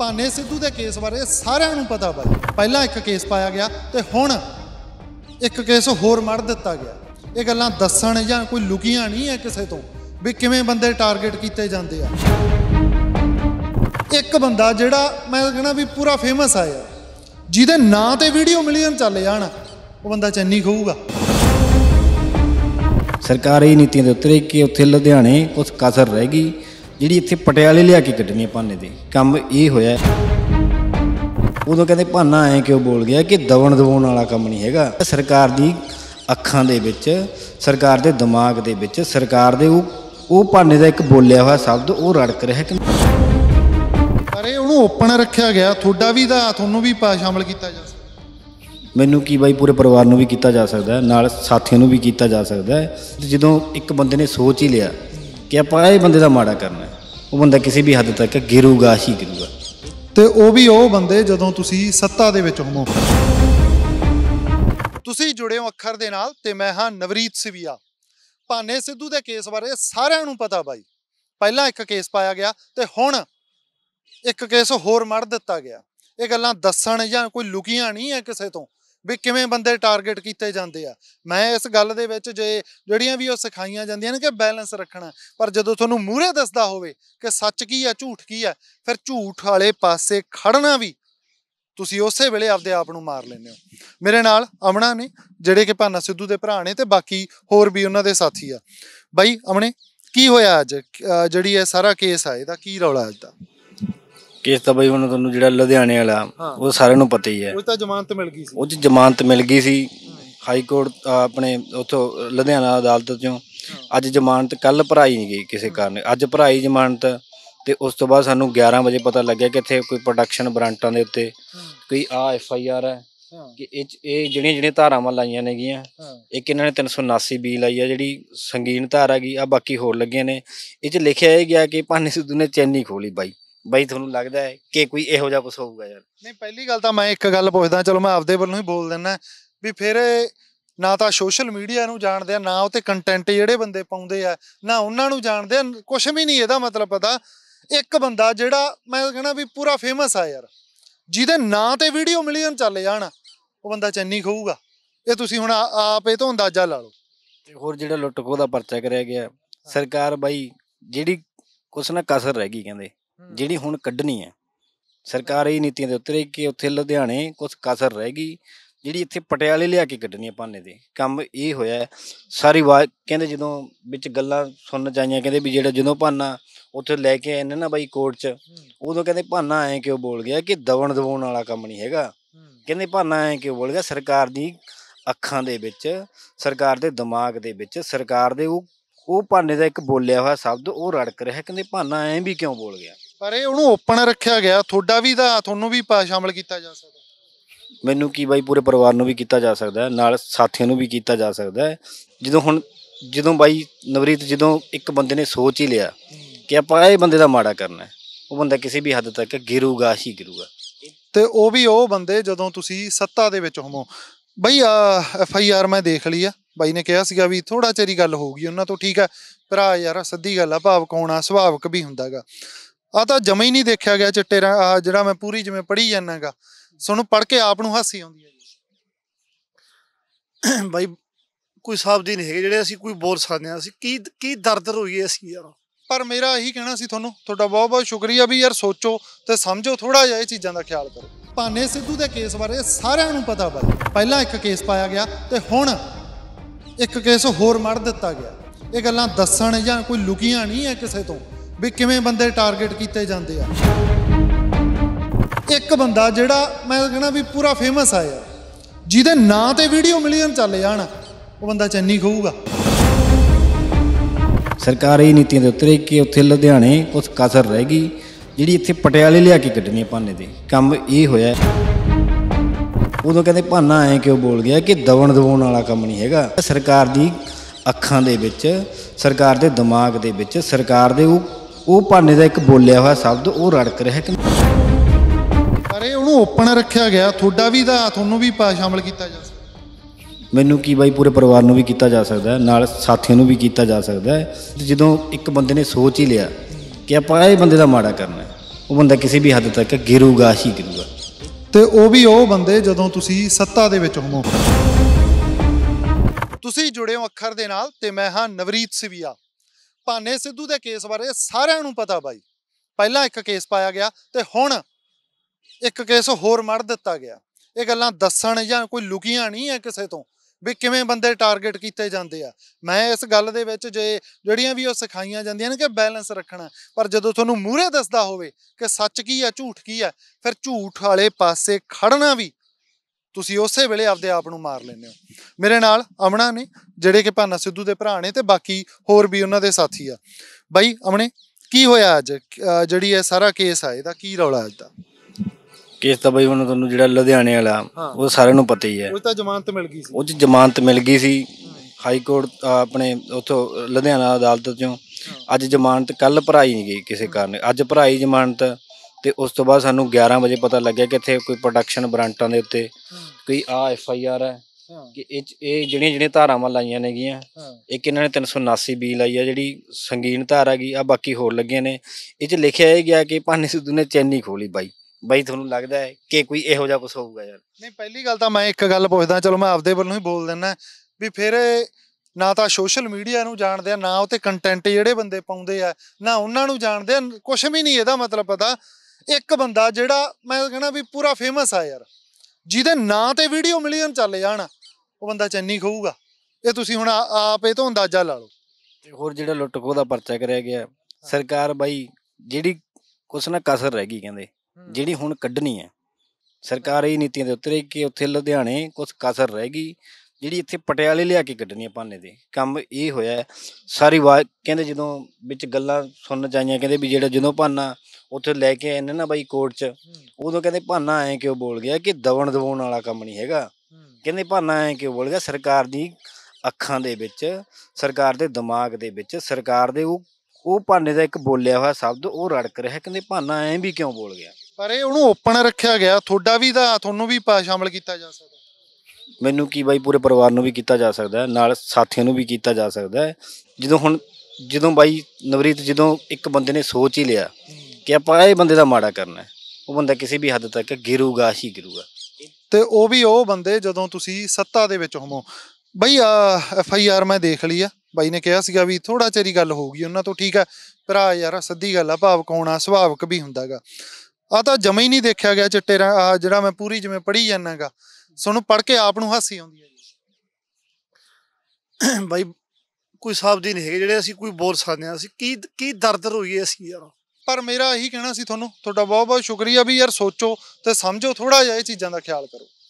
ਭਾਨੇ ਸਿੱਧੂ ਦੇ ਕੇਸ ਬਾਰੇ ਸਾਰਿਆਂ ਨੂੰ ਪਤਾ ਬਾਈ। ਪਹਿਲਾਂ ਇੱਕ ਕੇਸ ਪਾਇਆ ਗਿਆ ਤੇ ਹੁਣ ਇੱਕ ਕੇਸ ਹੋਰ ਮੜ ਦਿੱਤਾ ਗਿਆ। ਇਹ ਗੱਲਾਂ ਦੱਸਣ ਜਾਂ ਕੋਈ ਲੁਕੀਆਂ ਨਹੀਂ ਹੈ ਕਿਸੇ ਤੋਂ ਵੀ ਕਿਵੇਂ ਬੰਦੇ ਟਾਰਗੇਟ ਕੀਤੇ ਜਾਂਦੇ ਆ। ਇੱਕ ਬੰਦਾ ਜਿਹੜਾ ਮੈਂ ਕਹਿੰਦਾ ਵੀ ਪੂਰਾ ਫੇਮਸ ਆ ਯਾਰ, ਜਿਹਦੇ ਨਾਂ ਤੇ ਵੀਡੀਓ ਮਿਲੀਅਨ ਚੱਲ ਜਾਣ, ਉਹ ਬੰਦਾ ਚੰਨੀ ਖਾਊਗਾ। ਸਰਕਾਰੀ ਨੀਤੀਆਂ ਦੇ ਉੱਤੇ ਕਿ ਉੱਥੇ ਲੁਧਿਆਣੇ ਕੁਝ ਕਸਰ ਰਹਿ ਗਈ ਜਿਹੜੀ ਇੱਥੇ ਪਟਿਆਲੇ ਲਿਆ ਕੇ ਕੱਢਣੀ ਭਾਨੇ ਦੇ ਕੰਮ ਇਹ ਹੋਇਆ। ਉਦੋਂ ਕਹਿੰਦੇ ਭਾਨਾ ਐਂ ਕਿਉਂ ਬੋਲ ਗਿਆ ਕਿ ਦਵਣ ਦਵਾਉਣ ਵਾਲਾ ਕੰਮ ਨਹੀਂ ਹੈਗਾ। ਸਰਕਾਰ ਦੀ ਅੱਖਾਂ ਦੇ ਵਿੱਚ, ਸਰਕਾਰ ਦੇ ਦਿਮਾਗ ਦੇ ਵਿੱਚ, ਸਰਕਾਰ ਦੇ ਉਹ ਭਾਨੇ ਦਾ ਇੱਕ ਬੋਲਿਆ ਹੋਇਆ ਸ਼ਬਦ ਉਹ ਰੜਕ ਰਿਹਾ ਕਿ ਅਰੇ ਉਹਨੂੰ ਓਪਨ ਰੱਖਿਆ ਗਿਆ। ਤੁਹਾਡਾ ਵੀ ਤਾਂ ਤੁਹਾਨੂੰ ਵੀ ਸ਼ਾਮਲ ਕੀਤਾ ਜਾ ਸਕਦਾ। ਮੈਨੂੰ ਕੀ ਬਾਈ ਪੂਰੇ ਪਰਿਵਾਰ ਨੂੰ ਵੀ ਕੀਤਾ ਜਾ ਸਕਦਾ, ਨਾਲ ਸਾਥੀਆਂ ਨੂੰ ਵੀ ਕੀਤਾ ਜਾ ਸਕਦਾ ਹੈ। ਜਦੋਂ ਇੱਕ ਬੰਦੇ ਨੇ ਸੋਚ ਹੀ ਲਿਆ ਕਿ ਆਪਾਂ ਇਹ ਬੰਦੇ ਦਾ ਮਾੜਾ ਕਰਨਾ, ਉਹ ਬੰਦਾ ਕਿਸੇ ਵੀ ਹੱਦ ਤੱਕ ਗਿਰੂਗਾ ਹੀ ਗਿਰੂਗਾ। ਤੇ ਉਹ ਵੀ ਉਹ ਬੰਦੇ ਜਦੋਂ ਤੁਸੀਂ ਸੱਤਾ ਦੇ ਵਿੱਚ ਹੋਵੋ। ਤੁਸੀਂ ਜੁੜੇ ਹੋ ਅੱਖਰ ਦੇ ਨਾਲ ਤੇ ਮੈਂ ਹਾਂ ਨਵਰੀਤ ਸਿਵੀਆ। ਭਾਨੇ ਸਿੱਧੂ ਦੇ ਕੇਸ ਬਾਰੇ ਸਾਰਿਆਂ ਨੂੰ ਪਤਾ ਬਾਈ। ਪਹਿਲਾਂ ਇੱਕ ਕੇਸ ਪਾਇਆ ਗਿਆ ਤੇ ਹੁਣ ਇੱਕ ਕੇਸ ਹੋਰ ਮੜ ਦਿੱਤਾ ਗਿਆ। ਇਹ ਗੱਲਾਂ ਦੱਸਣ ਜਾਂ ਕੋਈ ਲੁਕੀਆਂ ਨਹੀਂ ਹੈ ਕਿਸੇ ਤੋਂ ਵੀ ਕਿਵੇਂ ਬੰਦੇ ਟਾਰਗੇਟ ਕੀਤੇ ਜਾਂਦੇ ਆ। ਮੈਂ ਇਸ ਗੱਲ ਦੇ ਵਿੱਚ ਜਿਹੜੀਆਂ ਵੀ ਉਹ ਸਿਖਾਈਆਂ ਜਾਂਦੀਆਂ ਨੇ ਕਿ ਬੈਲੈਂਸ ਰੱਖਣਾ, ਪਰ ਜਦੋਂ ਤੁਹਾਨੂੰ ਮੂਹਰੇ ਦੱਸਦਾ ਹੋਵੇ ਕਿ ਸੱਚ ਕੀ ਹੈ ਝੂਠ ਕੀ ਹੈ, ਫਿਰ ਝੂਠ ਵਾਲੇ ਪਾਸੇ ਖੜਨਾ ਵੀ ਤੁਸੀਂ ਉਸੇ ਵੇਲੇ ਆਪਦੇ ਆਪ ਨੂੰ ਮਾਰ ਲੈਂਦੇ ਹੋ। ਮੇਰੇ ਨਾਲ ਅਮਣਾ ਨੇ ਜਿਹੜੇ ਕਿ ਭਾਨਾ ਸਿੱਧੂ ਦੇ ਭਰਾ ਨੇ ਤੇ ਬਾਕੀ ਹੋਰ ਵੀ ਉਹਨਾਂ ਦੇ ਸਾਥੀ ਆ। ਬਾਈ ਅਮਣੇ, ਕੀ ਹੋਇਆ ਅੱਜ? ਜਿਹੜੀ ਇਹ ਸਾਰਾ ਕੇਸ ਆ ਇਹਦਾ ਕੀ ਰੌਲਾ ਅੱਜ ਦਾ? ਕੇਸ ਤਾਂ ਬਈ ਹੁਣ ਤੁਹਾਨੂੰ ਜਿਹੜਾ ਲੁਧਿਆਣੇ ਵਾਲਾ ਉਹ ਸਾਰਿਆਂ ਨੂੰ ਪਤਾ ਹੀ ਹੈ। ਉਹ ਤਾਂ ਜ਼ਮਾਨਤ ਮਿਲ ਗਈ ਸੀ। ਉਹ 'ਚ ਜ਼ਮਾਨਤ ਮਿਲ ਗਈ ਸੀ ਹਾਈ ਕੋਰਟ ਆਪਣੇ ਉੱਥੋਂ ਲੁਧਿਆਣਾ ਅਦਾਲਤ 'ਚੋਂ। ਅੱਜ ਜ਼ਮਾਨਤ ਕੱਲ੍ਹ ਭਰਾਈ ਨਹੀਂ ਗਈ ਕਿਸੇ ਕਾਰਨ, ਅੱਜ ਭਰਾਈ ਜ਼ਮਾਨਤ। ਤੇ ਉਸ ਤੋਂ ਬਾਅਦ ਸਾਨੂੰ 11 ਵਜੇ ਪਤਾ ਲੱਗਿਆ ਕਿ ਇੱਥੇ ਕੋਈ ਪ੍ਰੋਡਕਸ਼ਨ ਬਰਾਂਟਾਂ ਦੇ ਉੱਤੇ ਕੋਈ FIR ਹੈ ਕਿ ਇਹ ਜਿਹੜੀਆਂ ਧਾਰਾਵਾਂ ਲਾਈਆਂ ਨੇਗੀਆਂ। ਇੱਕ ਇਹਨਾਂ ਨੇ 379B ਲਾਈ ਆ ਜਿਹੜੀ ਸੰਗੀਨ ਧਾਰਾ ਹੈਗੀ ਆ, ਬਾਕੀ ਹੋਰ ਲੱਗੀਆਂ ਨੇ। ਇਹ 'ਚ ਲਿਖਿਆ ਇਹ ਗਿਆ ਕਿ ਭਾਨੇ ਸਿੱਧੂ ਨੇ ਚੈਨੀ ਖੋਲੀ। ਬਾਈ ਤੁਹਾਨੂੰ ਲੱਗਦਾ ਹੈ ਕਿ ਕੋਈ ਇਹੋ ਜਿਹਾ ਕੁਛ ਹੋਊਗਾ ਯਾਰ? ਨਹੀਂ, ਪਹਿਲੀ ਗੱਲ ਤਾਂ ਮੈਂ ਇੱਕ ਗੱਲ ਪੁੱਛਦਾ, ਚਲੋ ਮੈਂ ਆਪਦੇ ਵੱਲੋਂ ਹੀ ਬੋਲ ਦਿੰਦਾ ਵੀ ਫਿਰ ਨਾ ਤਾਂ ਸੋਸ਼ਲ ਮੀਡੀਆ ਨੂੰ ਜਾਣਦੇ ਆ, ਨਾ ਉਹ 'ਤੇ ਕੰਟੈਂਟ ਜਿਹੜੇ ਬੰਦੇ ਪਾਉਂਦੇ ਆ, ਨਾ ਉਹਨਾਂ ਨੂੰ ਜਾਣਦੇ ਆ, ਕੁਛ ਵੀ ਨਹੀਂ ਇਹਦਾ ਮਤਲਬ ਪਤਾ। ਇੱਕ ਬੰਦਾ ਜਿਹੜਾ ਮੈਂ ਕਹਿਣਾ ਵੀ ਪੂਰਾ ਫੇਮਸ ਆ ਯਾਰ, ਜਿਹਦੇ ਨਾਂ ਤੇ ਵੀਡੀਓ ਮਿਲੀਅਨ ਚੱਲ ਜਾਣ, ਉਹ ਬੰਦਾ ਚੰਨੀ ਖਾਊਗਾ। ਇਹ ਤੁਸੀਂ ਹੁਣ ਆਪ ਇਹ ਤੋਂ ਅੰਦਾਜ਼ਾ ਲਾ ਲਓ। ਤੇ ਹੋਰ ਜਿਹੜਾ ਲੁੱਟ ਖੋਹ ਦਾ ਪਰਚਾ ਕਰਿਆ ਗਿਆ, ਸਰਕਾਰ ਬਾਈ ਜਿਹੜੀ ਕੁਛ ਨਾ ਕਸਰ ਰਹਿ ਗਈ ਕਹਿੰਦੇ ਜਿਹੜੀ ਹੁਣ ਕੱਢਣੀ ਹੈ। ਸਰਕਾਰੀ ਨੀਤੀਆਂ ਦੇ ਉੱਤੇ ਕਿ ਉੱਥੇ ਲੁਧਿਆਣੇ ਕੁਛ ਕਸਰ ਰਹਿ ਗਈ ਜਿਹੜੀ ਇੱਥੇ ਪਟਿਆਲੇ ਲਿਆ ਕੇ ਕੱਢਣੀ ਹੈ ਭਾਨੇ ਦੇ ਕੰਮ ਇਹ ਹੋਇਆ। ਸਾਰੀ ਆਵਾਜ਼ ਕਹਿੰਦੇ ਜਦੋਂ ਵਿੱਚ ਗੱਲਾਂ ਸੁਣਨ 'ਚ ਆਈਆਂ, ਕਹਿੰਦੇ ਵੀ ਜਿਹੜਾ ਜਦੋਂ ਭਾਨਾ ਉੱਥੇ ਲੈ ਕੇ ਆਏ ਨੇ ਨਾ ਬਾਈ ਕੋਰਟ 'ਚ, ਉਦੋਂ ਕਹਿੰਦੇ ਭਾਨਾ ਐਂ ਕਿਉਂ ਬੋਲ ਗਿਆ ਕਿ ਦਵਣ ਦਵਾਉਣ ਵਾਲਾ ਕੰਮ ਨਹੀਂ ਹੈਗਾ। ਕਹਿੰਦੇ ਭਾਨਾ ਐਂ ਕਿਉਂ ਬੋਲ ਗਿਆ, ਸਰਕਾਰ ਦੀ ਅੱਖਾਂ ਦੇ ਵਿੱਚ, ਸਰਕਾਰ ਦੇ ਦਿਮਾਗ ਦੇ ਵਿੱਚ, ਸਰਕਾਰ ਦੇ ਉਹ ਭਾਨੇ ਦਾ ਇੱਕ ਬੋਲਿਆ ਹੋਇਆ ਸ਼ਬਦ ਉਹ ਰੜਕ ਰਿਹਾ। ਕਹਿੰਦੇ ਭਾਨਾ ਐਂ ਵੀ ਕਿਉਂ ਬੋਲ ਗਿਆ? ਪਰ ਇਹ ਉਹਨੂੰ ਓਪਨ ਰੱਖਿਆ ਗਿਆ। ਤੁਹਾਡਾ ਵੀ ਤਾਂ ਤੁਹਾਨੂੰ ਵੀ ਸ਼ਾਮਲ ਕੀਤਾ ਜਾ ਸਕਦਾ। ਮੈਨੂੰ ਕੀ ਬਾਈ ਪੂਰੇ ਪਰਿਵਾਰ ਨੂੰ ਵੀ ਕੀਤਾ ਜਾ ਸਕਦਾ, ਨਾਲ ਸਾਥੀਆਂ ਨੂੰ ਵੀ ਕੀਤਾ ਜਾ ਸਕਦਾ ਹੈ। ਜਦੋਂ ਬਾਈ ਨਵਰੀਤ, ਜਦੋਂ ਇੱਕ ਬੰਦੇ ਨੇ ਸੋਚ ਹੀ ਲਿਆ ਕਿ ਆਪਾਂ ਇਹ ਬੰਦੇ ਦਾ ਮਾੜਾ ਕਰਨਾ, ਉਹ ਬੰਦਾ ਕਿਸੇ ਵੀ ਹੱਦ ਤੱਕ ਗਿਰੂਗਾ ਹੀ ਗਿਰੂਗਾ। ਤੇ ਉਹ ਵੀ ਉਹ ਬੰਦੇ ਜਦੋਂ ਤੁਸੀਂ ਸੱਤਾ ਦੇ ਵਿੱਚ ਹੋਵੋ। ਬਾਈ FIR ਮੈਂ ਦੇਖ ਲਈ ਆ। ਬਾਈ ਨੇ ਕਿਹਾ ਸੀਗਾ ਵੀ ਥੋੜਾ ਚਿਰ ਹੀ ਗੱਲ ਹੋਊਗੀ ਉਹਨਾਂ ਤੋਂ। ਠੀਕ ਆ ਭਰਾ ਯਾਰ, ਸਿੱਧੀ ਗੱਲ ਆ, ਭਾਵਕ ਹੋਣਾ ਸੁਭਾਵਕ ਵੀ ਹੁੰਦਾ ਗਾ। ਆਹ ਤਾਂ ਜਮਾ ਹੀ ਨਹੀਂ ਦੇਖਿਆ ਗਿਆ ਚਿੱਟੇ ਜਿਹੜਾ ਮੈਂ ਪੂਰੀ ਜਿਵੇਂ ਪੜ੍ਹੀ ਜਾਂਦਾ ਗਾ, ਸਾਨੂੰ ਪੜ੍ਹ ਕੇ ਆਪ ਨੂੰ ਹਾਸੀ ਆਉਂਦੀ ਹੈ ਜੀ। ਬਾਈ ਕੋਈ ਸ਼ਬਦ ਹੀ ਨਹੀਂ ਹੈਗੇ ਜਿਹੜੇ ਅਸੀਂ ਕੋਈ ਬੋਲ ਸਕਦੇ ਹਾਂ। ਅਸੀਂ ਕੀ ਦਰਦ ਹੋਈਏ ਅਸੀਂ ਯਾਰ। ਪਰ ਮੇਰਾ ਇਹੀ ਕਹਿਣਾ ਸੀ ਤੁਹਾਨੂੰ, ਤੁਹਾਡਾ ਬਹੁਤ ਬਹੁਤ ਸ਼ੁਕਰੀਆ ਵੀ ਯਾਰ ਸੋਚੋ ਤੇ ਸਮਝੋ, ਥੋੜਾ ਜਿਹਾ ਇਹ ਚੀਜ਼ਾਂ ਦਾ ਖਿਆਲ ਕਰੋ। ਭਾਨੇ ਸਿੱਧੂ ਦੇ ਕੇਸ ਬਾਰੇ ਸਾਰਿਆਂ ਨੂੰ ਪਤਾ ਬਾਈ। ਪਹਿਲਾਂ ਇੱਕ ਕੇਸ ਪਾਇਆ ਗਿਆ ਤੇ ਹੁਣ ਇੱਕ ਕੇਸ ਹੋਰ ਮੜ ਦਿੱਤਾ ਗਿਆ। ਇਹ ਗੱਲਾਂ ਦੱਸਣ ਜਾਂ ਕੋਈ ਲੁਕੀਆਂ ਨਹੀਂ ਹੈ ਕਿਸੇ ਤੋਂ ਵੀ ਕਿਵੇਂ ਬੰਦੇ ਟਾਰਗੇਟ ਕੀਤੇ ਜਾਂਦੇ ਆ। ਇੱਕ ਬੰਦਾ ਜਿਹੜਾ ਮੈਂ ਕਹਿਣਾ ਵੀ ਪੂਰਾ ਫੇਮਸ ਆ ਯਾਰ, ਜਿਹਦੇ ਨਾਂ ਤੇ ਵੀਡੀਓ ਮਿਲੀਅਨ ਚੱਲ ਜਾਣ, ਉਹ ਬੰਦਾ ਚੰਨੀ ਖਾਊਗਾ। ਸਰਕਾਰੀ ਨੀਤੀਆਂ ਦੇ ਉੱਤੇ ਕਿ ਉੱਥੇ ਲੁਧਿਆਣੇ ਕੁਛ ਕਸਰ ਰਹਿ ਗਈ ਜਿਹੜੀ ਇੱਥੇ ਪਟਿਆਲੇ ਲਿਆ ਕੇ ਕੱਢਣੀ ਭਾਨੇ ਦੇ ਕੰਮ ਇਹ ਹੋਇਆ। ਉਦੋਂ ਕਹਿੰਦੇ ਭਾਨਾ ਐਂ ਕਿਉਂ ਬੋਲ ਗਿਆ ਕਿ ਦਵਣ ਦਵਾਉਣ ਵਾਲਾ ਕੰਮ ਨਹੀਂ ਹੈਗਾ। ਸਰਕਾਰ ਦੀ ਅੱਖਾਂ ਦੇ ਵਿੱਚ, ਸਰਕਾਰ ਦੇ ਦਿਮਾਗ ਦੇ ਵਿੱਚ, ਸਰਕਾਰ ਦੇ ਉਹ ਭਾਨੇ ਦਾ ਇੱਕ ਬੋਲਿਆ ਹੋਇਆ ਸ਼ਬਦ ਉਹ ਰੜਕ ਰਿਹਾ। ਪਰ ਇਹ ਉਹਨੂੰ ਓਪਨ ਰੱਖਿਆ ਗਿਆ। ਤੁਹਾਡਾ ਵੀ ਤਾਂ ਤੁਹਾਨੂੰ ਵੀ ਸ਼ਾਮਲ ਕੀਤਾ ਜਾ ਸਕਦਾ। ਮੈਨੂੰ ਕੀ ਬਾਈ ਪੂਰੇ ਪਰਿਵਾਰ ਨੂੰ ਵੀ ਕੀਤਾ ਜਾ ਸਕਦਾ, ਨਾਲ ਸਾਥੀਆਂ ਨੂੰ ਵੀ ਕੀਤਾ ਜਾ ਸਕਦਾ ਹੈ। ਜਦੋਂ ਇੱਕ ਬੰਦੇ ਨੇ ਸੋਚ ਹੀ ਲਿਆ ਕਿ ਆਪਾਂ ਇਹ ਬੰਦੇ ਦਾ ਮਾੜਾ ਕਰਨਾ, ਉਹ ਬੰਦਾ ਕਿਸੇ ਵੀ ਹੱਦ ਤੱਕ ਗਿਰੂਗਾ ਹੀ ਗਿਰੂਗਾ। ਤੇ ਉਹ ਵੀ ਉਹ ਬੰਦੇ ਜਦੋਂ ਤੁਸੀਂ ਸੱਤਾ ਦੇ ਵਿੱਚ ਹੋਵੋ। ਤੁਸੀਂ ਜੁੜੇ ਹੋ ਅੱਖਰ ਦੇ ਨਾਲ ਤੇ ਮੈਂ ਹਾਂ ਨਵਰੀਤ ਸਿਵੀਆ। ਭਾਨੇ ਸਿੱਧੂ ਦੇ ਕੇਸ ਬਾਰੇ ਸਾਰਿਆਂ ਨੂੰ ਪਤਾ ਬਾਈ। ਪਹਿਲਾਂ ਇੱਕ ਕੇਸ ਪਾਇਆ ਗਿਆ ਤੇ ਹੁਣ ਇੱਕ ਕੇਸ ਹੋਰ ਮੜ ਦਿੱਤਾ ਗਿਆ। ਇਹ ਗੱਲਾਂ ਦੱਸਣ ਜਾਂ ਕੋਈ ਲੁਕੀਆਂ ਨਹੀਂ ਹੈ ਕਿਸੇ ਤੋਂ ਵੀ ਕਿਵੇਂ ਬੰਦੇ ਟਾਰਗੇਟ ਕੀਤੇ ਜਾਂਦੇ ਆ। ਮੈਂ ਇਸ ਗੱਲ ਦੇ ਵਿੱਚ ਜਿਹੜੀਆਂ ਵੀ ਉਹ ਸਿਖਾਈਆਂ ਜਾਂਦੀਆਂ ਨੇ ਕਿ ਬੈਲੈਂਸ ਰੱਖਣਾ, ਪਰ ਜਦੋਂ ਤੁਹਾਨੂੰ ਮੂਹਰੇ ਦੱਸਦਾ ਹੋਵੇ ਕਿ ਸੱਚ ਕੀ ਆ ਝੂਠ ਕੀ ਆ, ਫਿਰ ਝੂਠ ਵਾਲੇ ਪਾਸੇ ਖੜਨਾ ਵੀ ਤੁਸੀਂ ਉਸੇ ਵੇਲੇ ਆਪਦੇ ਆਪ ਨੂੰ ਮਾਰ ਲੈਂਦੇ ਹੋ। ਮੇਰੇ ਨਾਲ ਅਮਣਾ ਨੇ ਜਿਹੜੇ ਕਿ ਭਾਨਾ ਸਿੱਧੂ ਦੇ ਭਰਾ ਨੇ ਤੇ ਬਾਕੀ ਹੋਰ ਵੀ ਉਹਨਾਂ ਦੇ ਸਾਥੀ ਆ। ਬਾਈ ਅਮਣੇ, ਕੀ ਹੋਇਆ ਅੱਜ? ਜਿਹੜੀ ਇਹ ਸਾਰਾ ਕੇਸ ਆ ਇਹਦਾ ਕੀ ਰੌਲਾ ਅੱਜ ਦਾ? ਕੇਸ ਤਾਂ ਬਈ ਹੁਣ ਤੁਹਾਨੂੰ ਜਿਹੜਾ ਲੁਧਿਆਣੇ ਵਾਲਾ ਉਹ ਸਾਰਿਆਂ ਨੂੰ ਪਤਾ ਹੀ ਹੈ। ਉਹ ਤਾਂ ਜ਼ਮਾਨਤ ਮਿਲ ਗਈ ਸੀ। ਉਹ 'ਚ ਜ਼ਮਾਨਤ ਮਿਲ ਗਈ ਸੀ ਹਾਈ ਕੋਰਟ ਆਪਣੇ ਉੱਥੋਂ ਲੁਧਿਆਣਾ ਅਦਾਲਤ 'ਚੋਂ। ਅੱਜ ਜ਼ਮਾਨਤ ਕੱਲ ਭਰਾਈ ਨਹੀਂ ਗਈ ਕਿਸੇ ਕਾਰਨ, ਅੱਜ ਭਰਾਈ ਜ਼ਮਾਨਤ। ਤੇ ਉਸ ਤੋਂ ਬਾਅਦ ਸਾਨੂੰ 11 ਵਜੇ ਪਤਾ ਲੱਗਿਆ ਕਿ ਇੱਥੇ ਕੋਈ ਪ੍ਰੋਡਕਸ਼ਨ ਬਰਾਂਟਾਂ ਦੇ ਉੱਤੇ ਕੋਈ FIR ਹੈ ਕਿ ਇਹ ਜਿਹੜੀਆਂ ਧਾਰਾਵਾਂ ਲਾਈਆਂ ਨੇਗੀਆਂ। ਇੱਕ ਇਹਨਾਂ ਨੇ 379 ਲਾਈ ਆ ਜਿਹੜੀ ਸੰਗੀਨ ਧਾਰਾ ਹੈਗੀ ਆ, ਬਾਕੀ ਹੋਰ ਲੱਗੀਆਂ ਨੇ। ਇਹ 'ਚ ਲਿਖਿਆ ਇਹ ਗਿਆ ਕਿ ਭਾਨੇ ਸਿੱਧੂ ਨੇ ਚੈਨੀ ਖੋਲੀ। ਬਾਈ ਤੁਹਾਨੂੰ ਲੱਗਦਾ ਹੈ ਕਿ ਕੋਈ ਇਹੋ ਜਿਹਾ ਕੁਛ ਹੋਊਗਾ ਯਾਰ? ਨਹੀਂ, ਪਹਿਲੀ ਗੱਲ ਤਾਂ ਮੈਂ ਇੱਕ ਗੱਲ ਪੁੱਛਦਾ, ਚਲੋ ਮੈਂ ਆਪਦੇ ਵੱਲੋਂ ਹੀ ਬੋਲ ਦਿੰਦਾ ਵੀ ਫਿਰ ਨਾ ਤਾਂ ਸੋਸ਼ਲ ਮੀਡੀਆ ਨੂੰ ਜਾਣਦੇ ਆ, ਨਾ ਉਹ ਤੇ ਕੰਟੈਂਟ ਜਿਹੜੇ ਬੰਦੇ ਪਾਉਂਦੇ ਆ, ਨਾ ਉਹਨਾਂ ਨੂੰ ਜਾਣਦੇ ਆ, ਕੁਛ ਵੀ ਨਹੀਂ ਇਹਦਾ ਮਤਲਬ ਪਤਾ। ਇੱਕ ਬੰਦਾ ਜਿਹੜਾ ਮੈਂ ਕਹਿਣਾ ਵੀ ਪੂਰਾ ਫੇਮਸ ਆ ਯਾਰ, ਜਿਹਦੇ ਨਾਂ ਤੇ ਵੀਡੀਓ ਮਿਲੀਅਨ ਚੱਲ ਜਾਣ, ਉਹ ਬੰਦਾ ਚੈਨੀ ਖਾਊਗਾ। ਇਹ ਤੁਸੀਂ ਹੁਣ ਆਪ ਇਹ ਤੋਂ ਅੰਦਾਜ਼ਾ ਲਾ ਲਓ। ਤੇ ਹੋਰ ਜਿਹੜਾ ਲੁੱਟ ਖੋਹ ਦਾ ਪਰਚਾ ਕਰਿਆ ਗਿਆ, ਸਰਕਾਰ ਬਾਈ ਜਿਹੜੀ ਕੁਛ ਨਾ ਕਸਰ ਰਹਿ ਗਈ ਕਹਿੰਦੇ, ਜਿਹੜੀ ਹੁਣ ਕੱਢਣੀ ਹੈ ਸਰਕਾਰ ਇਹ ਨੀਤੀਆਂ ਦੇ ਉੱਤੇ ਕਿ ਉੱਥੇ ਲੁਧਿਆਣੇ ਕੁਛ ਕਸਰ ਰਹਿ ਗਈ ਜਿਹੜੀ ਇੱਥੇ ਪਟਿਆਲੇ ਲਿਆ ਕੇ ਕੱਢਣੀ ਹੈ। ਭਾਨੇ ਦੇ ਕੰਮ ਇਹ ਹੋਇਆ ਸਾਰੀ ਵਾਰ ਕਹਿੰਦੇ ਜਦੋਂ ਵਿੱਚ ਗੱਲਾਂ ਸੁਣਨ ਚਾਹੀਆਂ, ਕਹਿੰਦੇ ਵੀ ਜਿਹੜਾ ਜਦੋਂ ਭਾਨਾ ਉੱਥੇ ਲੈ ਕੇ ਆਏ ਨੇ ਨਾ ਬਾਈ ਕੋਰਟ 'ਚ, ਉਦੋਂ ਕਹਿੰਦੇ ਭਾਨਾ ਐਂ ਕਿਉਂ ਬੋਲ ਗਿਆ ਕਿ ਦਬਾਉਣ ਵਾਲਾ ਕੰਮ ਨਹੀਂ ਹੈਗਾ। ਕਹਿੰਦੇ ਭਾਨਾ ਐਂ ਕਿਉਂ ਬੋਲ ਗਿਆ, ਸਰਕਾਰ ਦੀ ਅੱਖਾਂ ਦੇ ਵਿੱਚ, ਸਰਕਾਰ ਦੇ ਦਿਮਾਗ ਦੇ ਵਿੱਚ, ਸਰਕਾਰ ਦੇ ਉਹ ਭਾਨੇ ਦਾ ਇੱਕ ਬੋਲਿਆ ਹੋਇਆ ਸ਼ਬਦ ਉਹ ਰੜਕ ਰਿਹਾ। ਕਹਿੰਦੇ ਭਾਨਾ ਐਂ ਵੀ ਕਿਉਂ ਬੋਲ ਗਿਆ? ਪਰ ਇਹ ਉਹਨੂੰ ਓਪਨ ਰੱਖਿਆ ਗਿਆ। ਤੁਹਾਡਾ ਵੀ ਤਾਂ, ਤੁਹਾਨੂੰ ਵੀ ਸ਼ਾਮਲ ਕੀਤਾ ਜਾ ਸਕਦਾ। ਮੈਨੂੰ ਕੀ ਬਾਈ, ਪੂਰੇ ਪਰਿਵਾਰ ਨੂੰ ਵੀ ਕੀਤਾ ਜਾ ਸਕਦਾ, ਨਾਲ ਸਾਥੀਆਂ ਨੂੰ ਵੀ ਕੀਤਾ ਜਾ ਸਕਦਾ। ਜਦੋਂ ਬਾਈ ਨਵਰੀਤ, ਜਦੋਂ ਇੱਕ ਬੰਦੇ ਨੇ ਸੋਚ ਹੀ ਲਿਆ ਕਿ ਆਪਾਂ ਇਹ ਬੰਦੇ ਦਾ ਮਾੜਾ ਕਰਨਾ, ਉਹ ਬੰਦਾ ਕਿਸੇ ਵੀ ਹੱਦ ਤੱਕ ਗਿਰੂਗਾ ਹੀ ਗਿਰੂਗਾ। ਤੇ ਉਹ ਵੀ ਉਹ ਬੰਦੇ ਜਦੋਂ ਤੁਸੀਂ ਸੱਤਾ ਦੇ ਵਿੱਚ ਹੋਵੋ। ਬਈ FIR ਮੈਂ ਦੇਖ ਲਈ ਆ। ਬਾਈ ਨੇ ਕਿਹਾ ਸੀਗਾ ਵੀ ਥੋੜਾ ਚਿਰ ਹੀ ਗੱਲ ਹੋਊਗੀ ਉਹਨਾਂ ਤੋਂ। ਠੀਕ ਆ ਭਰਾ ਯਾਰ, ਸਿੱਧੀ ਗੱਲ ਆ, ਭਾਵਕ ਹੋਣਾ ਸੁਭਾਵਿਕ ਵੀ ਹੁੰਦਾ ਗਾ। ਆ ਤਾਂ ਜਮਾ ਹੀ ਨਹੀਂ ਦੇਖਿਆ ਗਿਆ ਚਿੱਟੇ ਜਿਹੜਾ ਮੈਂ ਪੂਰੀ ਜਿਵੇਂ ਪੜ੍ਹੀ ਜਾਂਦਾ ਗਾ, ਤੁਹਾਨੂੰ ਪੜ੍ਹ ਕੇ ਆਪ ਨੂੰ ਹਾਸੀ ਆਉਂਦੀ ਹੈ ਜੀ। ਬਾਈ ਕੋਈ ਸ਼ਬਦ ਹੀ ਨਹੀਂ ਹੈਗੇ ਜਿਹੜੇ ਅਸੀਂ ਕੋਈ ਬੋਲ ਸਕਦੇ ਹਾਂ। ਅਸੀਂ ਕੀ ਦਰਦ ਰੋਈਏ ਅਸੀਂ ਯਾਰ। ਪਰ ਮੇਰਾ ਇਹੀ ਕਹਿਣਾ ਸੀ ਤੁਹਾਨੂੰ, ਤੁਹਾਡਾ ਬਹੁਤ ਬਹੁਤ ਸ਼ੁਕਰੀਆ ਵੀ ਯਾਰ ਸੋਚੋ ਤੇ ਸਮਝੋ, ਥੋੜਾ ਜਿਹਾ ਇਹ ਚੀਜ਼ਾਂ ਦਾ ਖਿਆਲ ਕਰੋ।